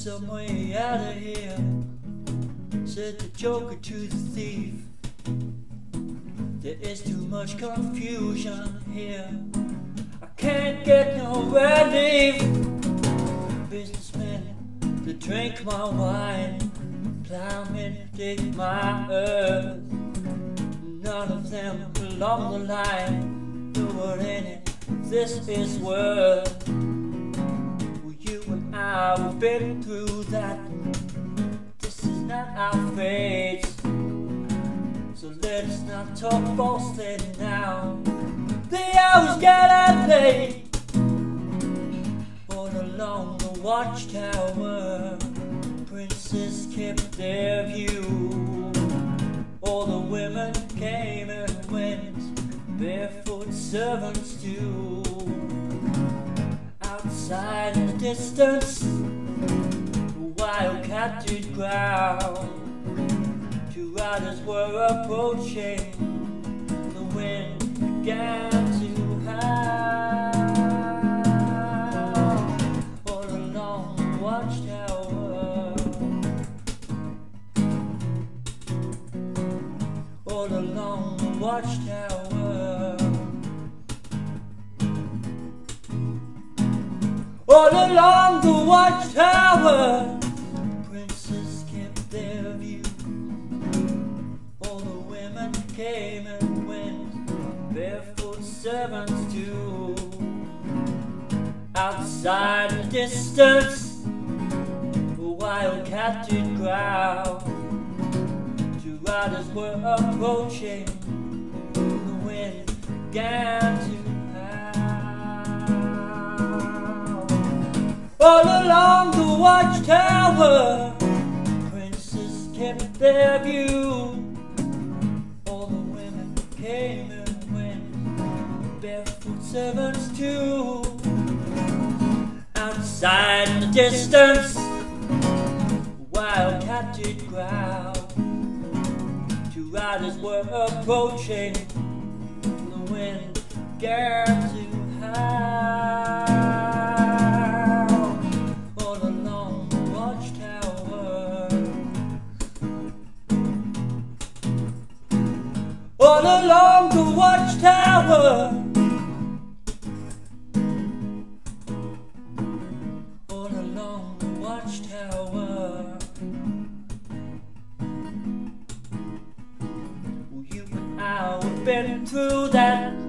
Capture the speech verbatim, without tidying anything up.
some way out of here, said the joker to the thief. There is too much confusion here, I can't get no relief. Businessmen that drink my wine, plowmen dig my earth, none of them along the line know what in it this is worth. Well, you and I, we've been through that. This is not our fate, so let us not talk falsely now. The hours get late. All along the watchtower, princes kept their view. All the women came and went, barefoot servants too. Outside in the distance, a wildcat did growl. Two riders were approaching, the wind began to howl. All along the watchtower, all along the watchtower, all along the watchtower, princes kept their view. All the women came and went, barefoot servants too. Outside in the distance, a wildcat did growl. Two riders were approaching, the wind began to howl. All along the watchtower, princes kept their view. All the women came and went, barefoot servants too. Outside in the distance, a wildcat did growl. Two riders were approaching, the wind began to howl. All along the watchtower, all along the watchtower, all along the watchtower. Well, you and I, we've been through that.